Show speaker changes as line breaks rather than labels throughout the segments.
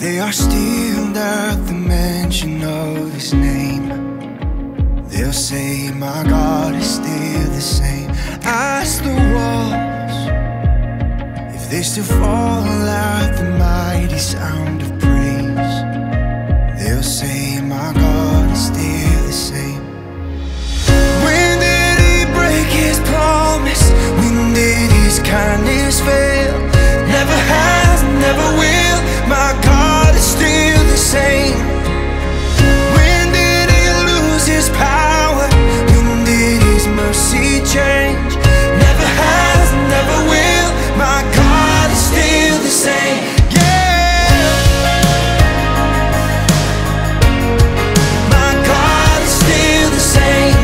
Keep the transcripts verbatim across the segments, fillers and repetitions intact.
They are still at the mention of His name. They'll say, my God is still the same. Ask the walls if they still fall at the mighty sound of praise. They'll say, my God is still the same. When did He break His promise? When did His kindness fail? Never has, never will. My God is still the same. When did He lose His power? When did His mercy change? Never has, never will. My God is still the same. Yeah, my God is still the same.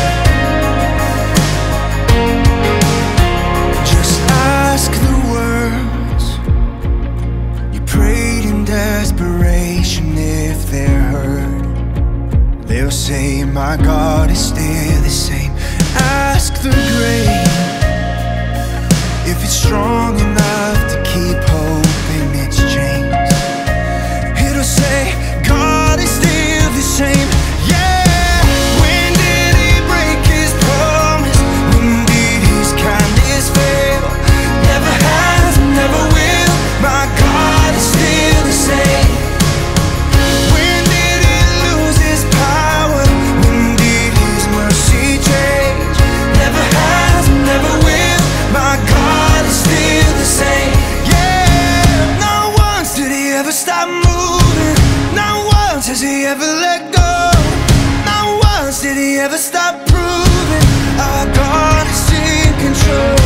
Just ask the words you prayed in desperation if they're heard. They'll say, my God is still the same. Ask the grave if it's strong enough to keep hope in its chains. It'll say, God is still the same. Yeah, when did He break His promise? When did His kindness fail? Never has, never will. My God is still the same. When did He lose His power? When did His mercy change? Never has, never will. My God is still the same. Yeah, not once did He ever stop moving. Not once has He ever let go. Not once did He ever stop proving our God is in control.